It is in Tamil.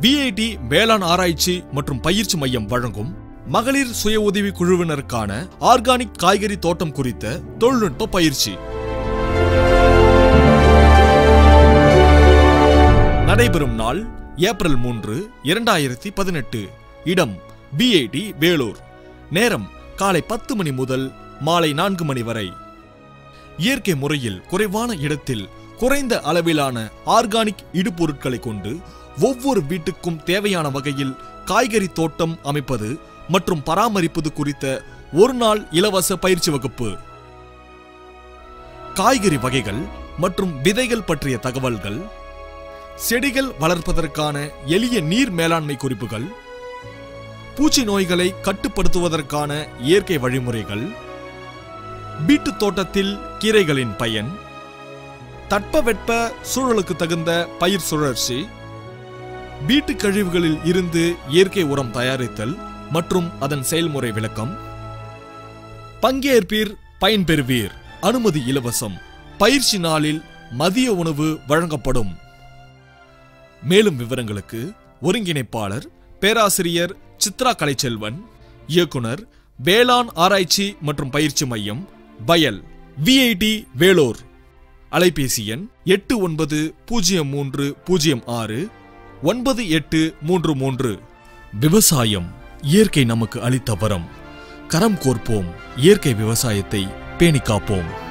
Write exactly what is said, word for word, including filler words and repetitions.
வி ஐ டி வேளாண் ஆராய்ச்சி மற்றும் பயிற்சி மையம் வழங்கும் மகளிர் சுய உதவி குழுவினருக்கான ஆர்கானிக் காய்கறி தோட்டம் குறித்த தொழில்நுட்ப பயிற்சி நடைபெறும் நாள் ஏப்ரல் மூன்று இரண்டாயிரத்தி பதினெட்டு. இடம் வி ஐ டி வேலூர். நேரம் காலை பத்து மணி முதல் மாலை நான்கு மணி வரை. இயற்கை முறையில் குறைவான இடத்தில் குறைந்த அளவிலான ஆர்கானிக் இடுபொருட்களை கொண்டு ஒவ்வொரு வீட்டுக்கும் தேவையான வகையில் காய்கறி தோட்டம் அமைப்பது மற்றும் பராமரிப்பது குறித்த ஒரு நாள் இலவச பயிற்சி வகுப்பு. காய்கறி வகைகள் மற்றும் விதைகள் பற்றிய தகவல்கள், செடிகள் வளர்ப்பதற்கான எளிய நீர் மேலாண்மை குறிப்புகள், பூச்சி நோய்களை கட்டுப்படுத்துவதற்கான இயற்கை வழிமுறைகள், வீட்டு தோட்டத்தில் கீரைகளின் பயன், தட்பவெட்ப சூழலுக்கு தகுந்த பயிர் சுழற்சி, வீட்டு கழிவுகளில் இருந்து இயற்கை உரம் தயாரித்தல் மற்றும் அதன் செயல்முறை விளக்கம். பங்கேற்பீர், பயன்பெறுவீர். அனுமதி இலவசம். பயிற்சி நாளில் மதிய உணவு வழங்கப்படும். மேலும் விவரங்களுக்கு ஒருங்கிணைப்பாளர் பேராசிரியர் சித்ரா கலைச்செல்வன், இயக்குனர் வேளாண் ஆராய்ச்சி மற்றும் பயிற்சி மையம், வயல், வி ஐ டி வேலூர். அலைபேசி எண் எட்டு ஒன்பது பூஜ்ஜியம் மூன்று பூஜ்ஜியம் ஆறு ஒன்பது எட்டு மூன்று மூன்று. விவசாயம் இயற்கை நமக்கு அளித்த வரம். கரம் கோர்ப்போம், இயற்கை விவசாயத்தை பேணி காப்போம்.